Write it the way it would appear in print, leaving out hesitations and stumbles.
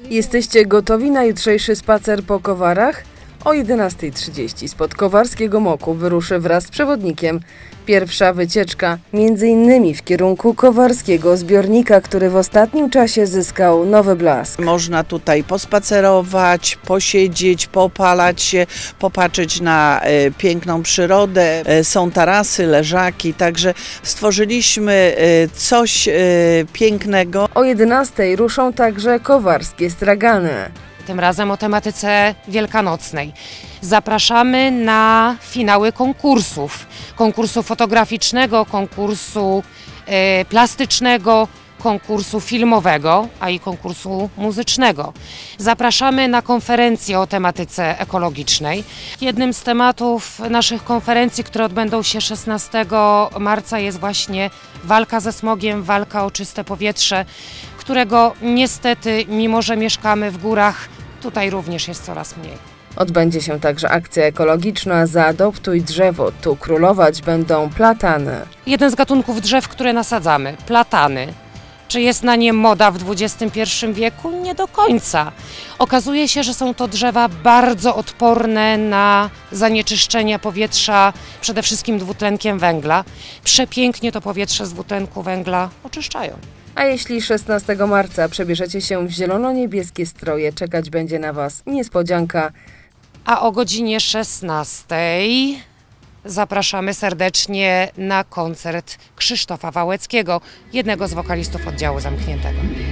Jesteście gotowi na jutrzejszy spacer po Kowarach? O 11:30 spod Kowarskiego Moku wyruszy wraz z przewodnikiem pierwsza wycieczka, m.in. w kierunku Kowarskiego zbiornika, który w ostatnim czasie zyskał nowy blask. Można tutaj pospacerować, posiedzieć, popalać się, popatrzeć na piękną przyrodę. Są tarasy, leżaki, także stworzyliśmy coś pięknego. O 11:00 ruszą także kowarskie stragany. Tym razem o tematyce wielkanocnej. Zapraszamy na finały konkursów. Konkursu fotograficznego, konkursu plastycznego, konkursu filmowego, a i konkursu muzycznego. Zapraszamy na konferencję o tematyce ekologicznej. Jednym z tematów naszych konferencji, które odbędą się 16 marca, jest właśnie walka ze smogiem, walka o czyste powietrze, którego niestety, mimo że mieszkamy w górach, tutaj również jest coraz mniej. Odbędzie się także akcja ekologiczna Zaadoptuj drzewo. Tu królować będą platany. Jeden z gatunków drzew, które nasadzamy, platany. Czy jest na nie moda w XXI wieku? Nie do końca. Okazuje się, że są to drzewa bardzo odporne na zanieczyszczenia powietrza, przede wszystkim dwutlenkiem węgla. Przepięknie to powietrze z dwutlenku węgla oczyszczają. A jeśli 16 marca przebierzecie się w zielono-niebieskie stroje, czekać będzie na Was niespodzianka. A o godzinie 16:00 zapraszamy serdecznie na koncert Krzysztofa Wałeckiego, jednego z wokalistów Oddziału Zamkniętego.